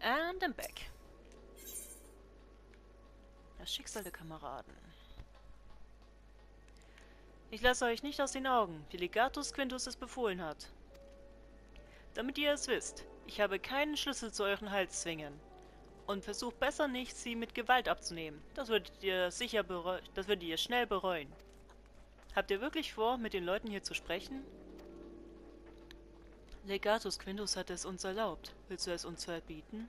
And I'm back. Das Schicksal der Kameraden. Ich lasse euch nicht aus den Augen, wie Legatus Quintus es befohlen hat. Damit ihr es wisst, ich habe keinen Schlüssel zu euren Halszwingen. Und versucht besser nicht, sie mit Gewalt abzunehmen. Das würdet ihr schnell bereuen. Habt ihr wirklich vor, mit den Leuten hier zu sprechen? Legatus Quintus hat es uns erlaubt. Willst du es uns verbieten?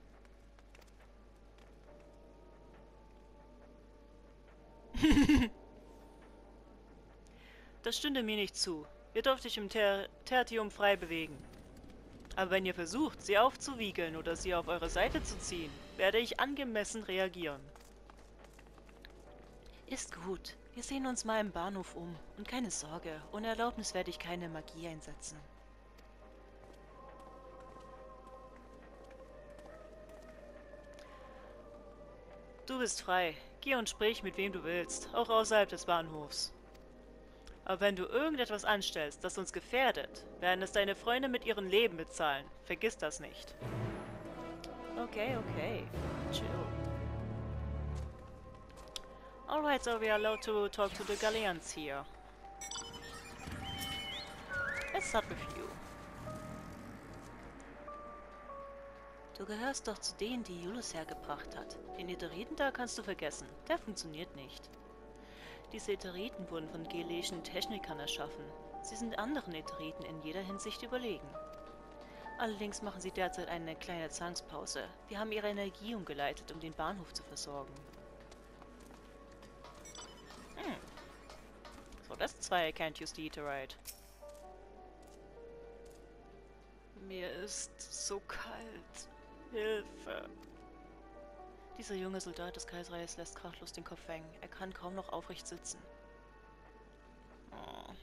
Das stünde mir nicht zu. Ihr dürft euch im Tertium frei bewegen. Aber wenn ihr versucht, sie aufzuwiegeln oder sie auf eure Seite zu ziehen, werde ich angemessen reagieren. Ist gut. Wir sehen uns mal im Bahnhof um. Und keine Sorge, ohne Erlaubnis werde ich keine Magie einsetzen. Du bist frei. Geh und sprich, mit wem du willst, auch außerhalb des Bahnhofs. Aber wenn du irgendetwas anstellst, das uns gefährdet, werden es deine Freunde mit ihrem Leben bezahlen. Vergiss das nicht. Okay, okay. Chill. Alright, so we are allowed to talk to the Galleons here. Let's start with you. Du gehörst doch zu denen, die Julius hergebracht hat. Den Ätheriten da kannst du vergessen. Der funktioniert nicht. Diese Ätheriten wurden von geleischen Technikern erschaffen. Sie sind anderen Ätheriten in jeder Hinsicht überlegen. Allerdings machen sie derzeit eine kleine Zwangspause. Wir haben ihre Energie umgeleitet, um den Bahnhof zu versorgen. So, that's why I can't use the Aetherite. Mir ist so kalt. Hilfe. Dieser junge Soldat des Kaiserreichs lässt kraftlos den Kopf hängen. Er kann kaum noch aufrecht sitzen. Oh.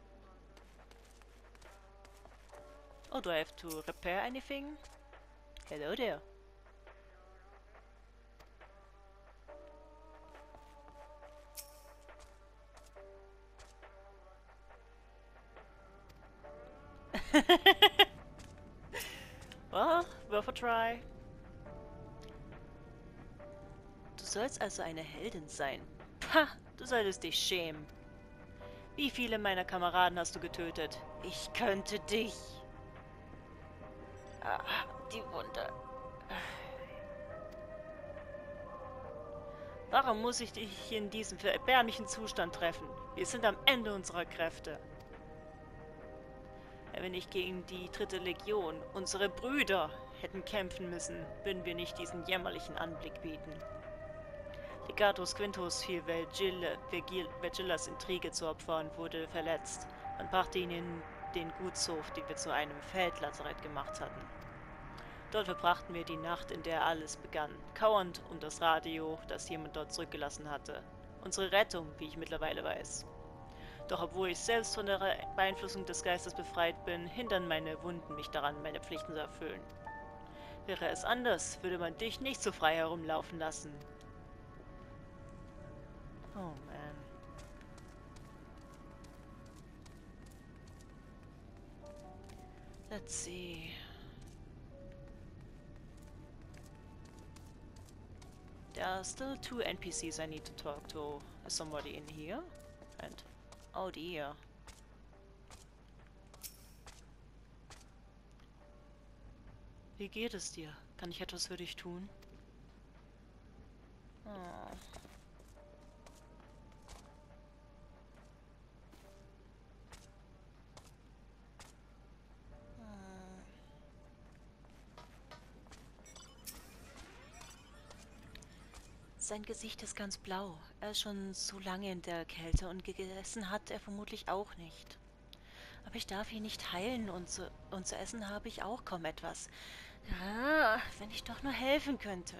Oh, do I have to repair anything? Hello there. Well, worth a try. Du sollst also eine Heldin sein. Pah, du solltest dich schämen. Wie viele meiner Kameraden hast du getötet? Ich könnte dich. Ah, die Wunde. Warum muss ich dich in diesem erbärmlichen Zustand treffen? Wir sind am Ende unserer Kräfte. Wenn ich gegen die dritte Legion, unsere Brüder, hätten kämpfen müssen, würden wir nicht diesen jämmerlichen Anblick bieten. Legatus Quintus fiel Vergillas Intrige zu Opfer und wurde verletzt. Man brachte ihn in den Gutshof, den wir zu einem Feldlazarett gemacht hatten. Dort verbrachten wir die Nacht, in der alles begann, kauernd um das Radio, das jemand dort zurückgelassen hatte. Unsere Rettung, wie ich mittlerweile weiß. Doch obwohl ich selbst von der Beeinflussung des Geistes befreit bin, hindern meine Wunden mich daran, meine Pflichten zu erfüllen. Wäre es anders, würde man dich nicht so frei herumlaufen lassen. Oh man. Let's see. There are still 2 NPCs I need to talk to. Is somebody in here? And oh dear. Wie geht es dir? Kann ich etwas für dich tun? Oh. Sein Gesicht ist ganz blau. Er ist schon so lange in der Kälte und gegessen hat er vermutlich auch nicht. Aber ich darf ihn nicht heilen und zu essen habe ich auch kaum etwas. Ja, wenn ich doch nur helfen könnte.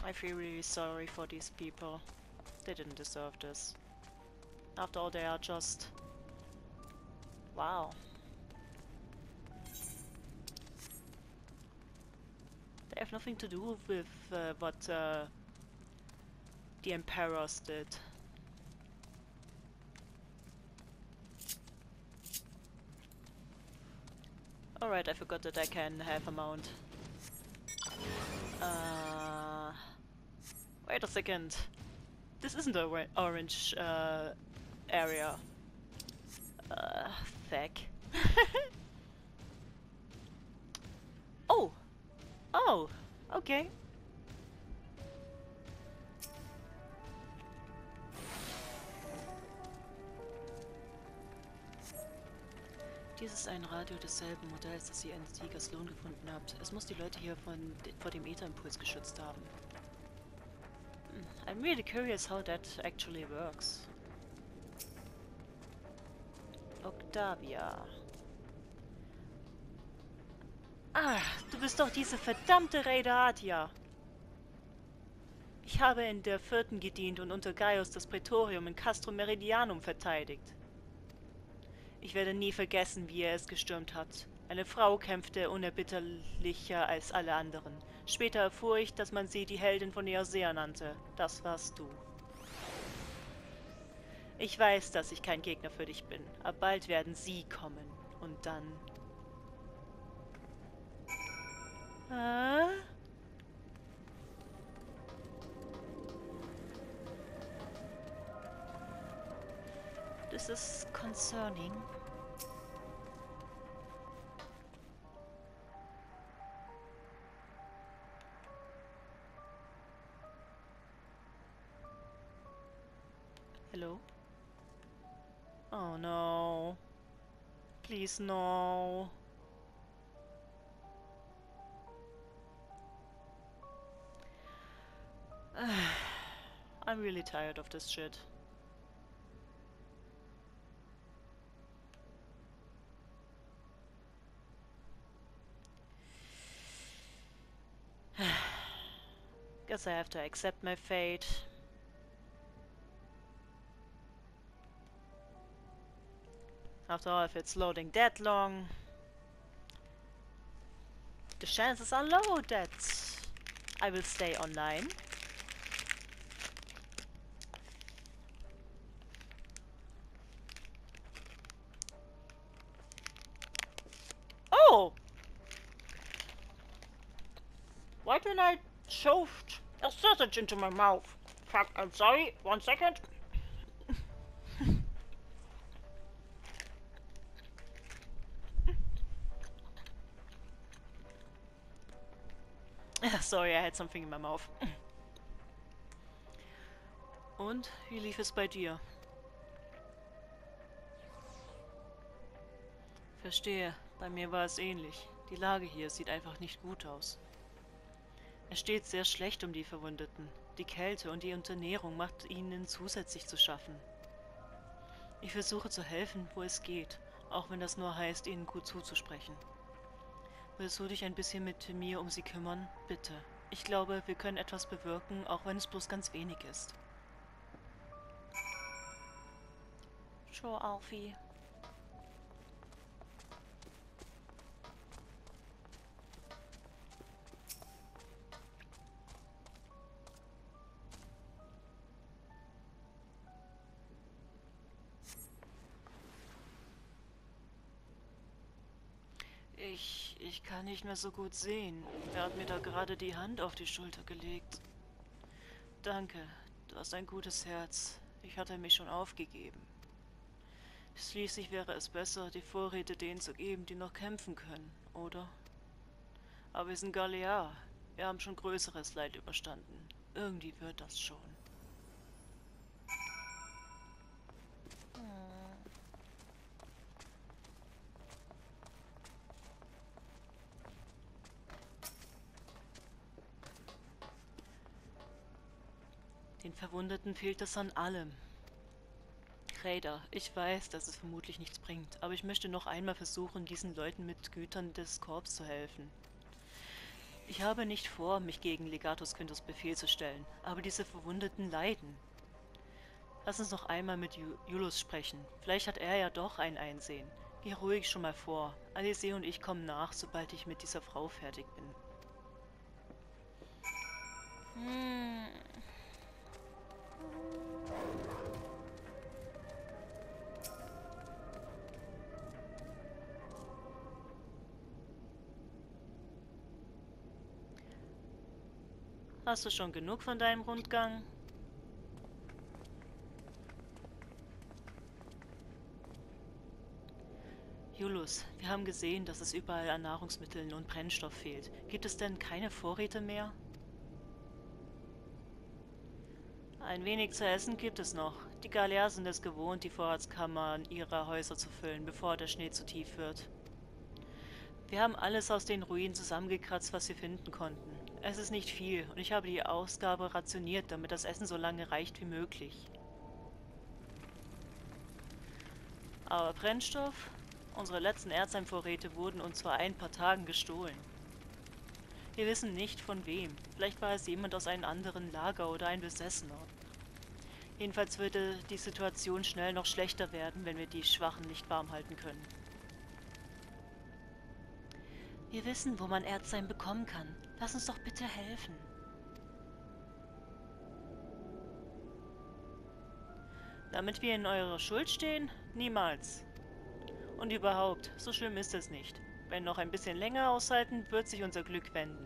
I feel really sorry for these people. They didn't deserve this. After all, they are just... Wow. They have nothing to do with what the Emperors did. Alright, I forgot that I can have a mount. Wait a second. This isn't the orange area. Feck. Oh! Oh! Okay. Dies ist ein Radio desselben Modells, das ihr in Siegerslohn gefunden habt. Es muss die Leute hier vor dem Ätherimpuls geschützt haben. I'm really curious how that actually works. Octavia. Ah, du bist doch diese verdammte Raider-Atia. Ich habe in der 4. gedient und unter Gaius das Praetorium in Castro Meridianum verteidigt. Ich werde nie vergessen, wie er es gestürmt hat. Eine Frau kämpfte unerbitterlicher als alle anderen. Später erfuhr ich, dass man sie die Heldin von Eosea nannte. Das warst du. Ich weiß, dass ich kein Gegner für dich bin, aber bald werden sie kommen. Und dann... This is concerning. Hello? Oh no. Please no. I'm really tired of this shit. Guess I have to accept my fate. After all, if it's loading that long, the chances are low that I will stay online. Oh! Why didn't I shove a sausage into my mouth? Fuck, I'm sorry. 1 second. Sorry, I had something in my mouth. Und, wie lief es bei dir? Verstehe, bei mir war es ähnlich. Die Lage hier sieht einfach nicht gut aus. Es steht sehr schlecht um die Verwundeten. Die Kälte und die Unterernährung macht ihnen zusätzlich zu schaffen. Ich versuche zu helfen, wo es geht, auch wenn das nur heißt, ihnen gut zuzusprechen. Willst du dich ein bisschen mit mir um sie kümmern? Bitte. Ich glaube, wir können etwas bewirken, auch wenn es bloß ganz wenig ist. Sure, Alfie. Ich kann nicht mehr so gut sehen. Wer hat mir da gerade die Hand auf die Schulter gelegt? Danke, du hast ein gutes Herz. Ich hatte mich schon aufgegeben. Schließlich wäre es besser, die Vorräte denen zu geben, die noch kämpfen können, oder? Aber wir sind Galear. Wir haben schon größeres Leid überstanden. Irgendwie wird das schon. Den Verwundeten fehlt es an allem. Raider, ich weiß, dass es vermutlich nichts bringt, aber ich möchte noch einmal versuchen, diesen Leuten mit Gütern des Korps zu helfen. Ich habe nicht vor, mich gegen Legatus Quintus Befehl zu stellen, aber diese Verwundeten leiden. Lass uns noch einmal mit Julius sprechen. Vielleicht hat er ja doch ein Einsehen. Geh ruhig schon mal vor. Alice und ich kommen nach, sobald ich mit dieser Frau fertig bin. Hast du schon genug von deinem Rundgang? Julius, wir haben gesehen, dass es überall an Nahrungsmitteln und Brennstoff fehlt. Gibt es denn keine Vorräte mehr? Ein wenig zu essen gibt es noch. Die Gallier sind es gewohnt, die Vorratskammern ihrer Häuser zu füllen, bevor der Schnee zu tief wird. Wir haben alles aus den Ruinen zusammengekratzt, was wir finden konnten. Es ist nicht viel und ich habe die Ausgabe rationiert, damit das Essen so lange reicht wie möglich. Aber Brennstoff? Unsere letzten Erzheimvorräte wurden uns vor ein paar Tagen gestohlen. Wir wissen nicht von wem. Vielleicht war es jemand aus einem anderen Lager oder ein Besessener. Jedenfalls würde die Situation schnell noch schlechter werden, wenn wir die Schwachen nicht warm halten können. Wir wissen, wo man Erzheim bekommen kann. Lass uns doch bitte helfen. Damit wir in eurer Schuld stehen? Niemals. Und überhaupt, so schlimm ist es nicht. Wenn noch ein bisschen länger aushalten, wird sich unser Glück wenden.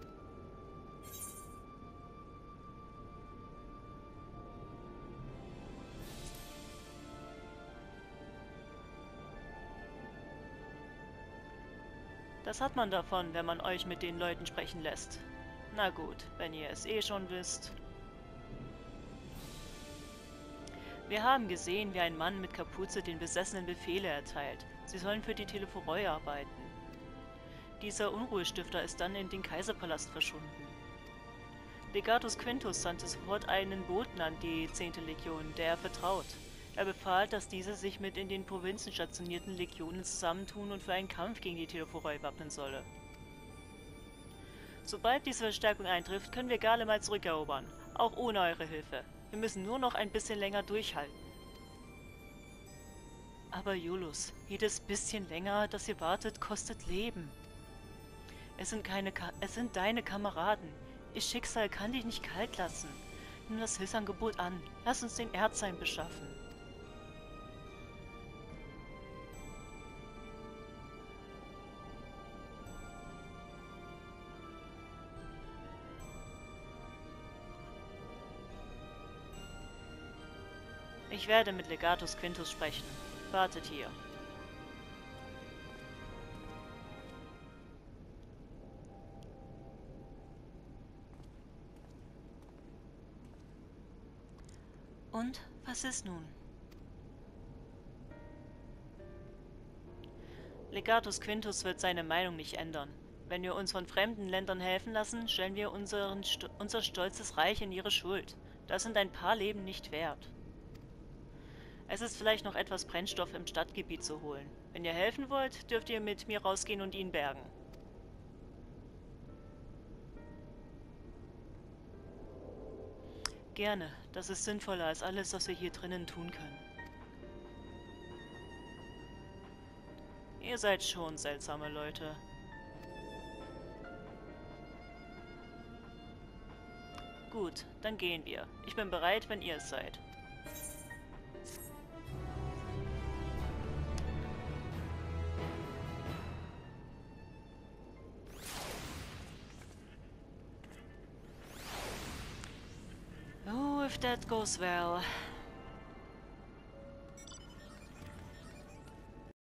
Das hat man davon, wenn man euch mit den Leuten sprechen lässt. Na gut, wenn ihr es eh schon wisst. Wir haben gesehen, wie ein Mann mit Kapuze den Besessenen Befehle erteilt. Sie sollen für die Telephoroi arbeiten. Dieser Unruhestifter ist dann in den Kaiserpalast verschwunden. Legatus Quintus sandte sofort einen Boten an die 10. Legion, der er vertraut. Er befahl, dass diese sich mit in den Provinzen stationierten Legionen zusammentun und für einen Kampf gegen die Telephoroi wappnen solle. Sobald diese Verstärkung eintrifft, können wir Gale mal zurückerobern, auch ohne eure Hilfe. Wir müssen nur noch ein bisschen länger durchhalten. Aber Julius, jedes bisschen länger, das ihr wartet, kostet Leben. Es sind deine Kameraden. Ihr Schicksal kann dich nicht kalt lassen. Nimm das Hilfsangebot an. Lass uns den Erzheim beschaffen. Ich werde mit Legatus Quintus sprechen. Wartet hier. Und was ist nun? Legatus Quintus wird seine Meinung nicht ändern. Wenn wir uns von fremden Ländern helfen lassen, stellen wir unser stolzes Reich in ihre Schuld. Das sind ein paar Leben nicht wert. Es ist vielleicht noch etwas Brennstoff im Stadtgebiet zu holen. Wenn ihr helfen wollt, dürft ihr mit mir rausgehen und ihn bergen. Gerne. Das ist sinnvoller als alles, was wir hier drinnen tun können. Ihr seid schon seltsame Leute. Gut, dann gehen wir. Ich bin bereit, wenn ihr es seid. Oh, if that goes well.